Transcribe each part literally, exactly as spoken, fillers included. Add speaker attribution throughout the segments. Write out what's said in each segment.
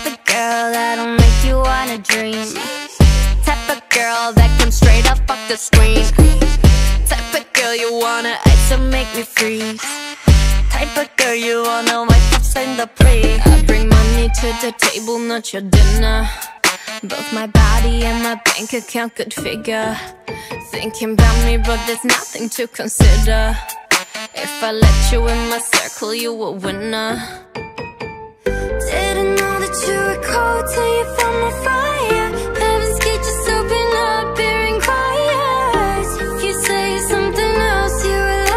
Speaker 1: type of girl that'll make you wanna dream. Type of girl that can straight up fuck the screen. Type of girl you wanna ice and make me freeze. Type of girl you wanna wipe up in the pre. I bring money to the table, not your dinner. Both my body and my bank account could figure. Thinking about me, but there's nothing to consider. If I let you in my circle, you a winner. Didn't know that you were cold till you found my fire. Heaven's gate just open up, hearing quiet. If you say something else, you're a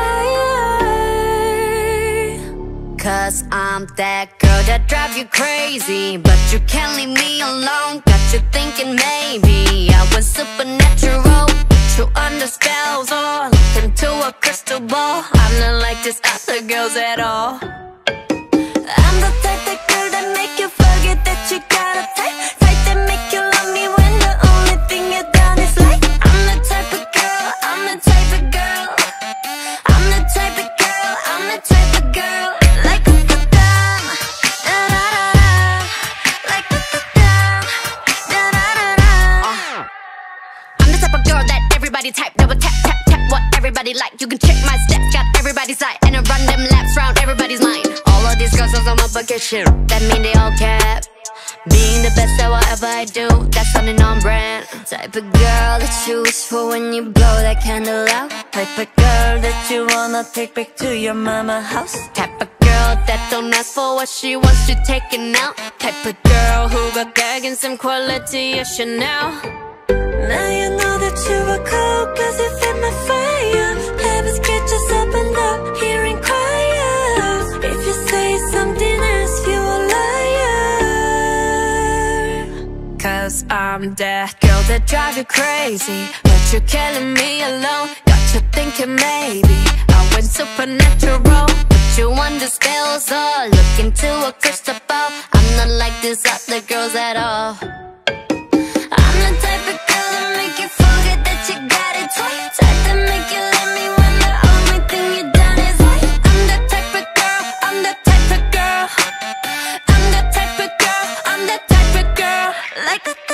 Speaker 1: liar. Cause I'm that girl that drive you crazy, but you can't leave me alone. Got you thinking maybe I was supernatural. Put you under spells or look into a crystal ball. I'm not like these other girls at all. I'm the type of girl that make you forget that you got a type. Type that make you love me when the only thing you done is like. I'm the type of girl, I'm the type of girl. I'm the type of girl, I'm the type of girl. Like a da-dum, da-da-da-da. Like a da-dum, da-da-da-da. I'm the type of girl that everybody type, double tap, tap, tap what everybody like. You can check my steps, got everybody's side, and I run them laps round everybody's mind. All of these girls on my bucket shit, that mean they all cap. Being the best at whatever I do, that's something on brand. Type of girl that you wish for when you blow that candle out. Type of girl that you wanna take back to your mama house. Type of girl that don't ask for what she wants to taking out. Type of girl who got gag and some quality of Chanel. Now you know that you were cold cause you fed my fire. Heaven's gate just opened up, hearing quiet. If you say something else, you a liar. Cause I'm that girl that drive you crazy, but you're killing me alone. Got you thinking maybe I went supernatural. Put you under spells or look into a crystal ball. I'm not like these other girls at all. I'm the type of girl that make you forget that you got it twice. Type that make you let me when the only thing you done is like. I'm the type of girl, I'm the type of girl. I'm the type of girl, I'm the type of girl. Like a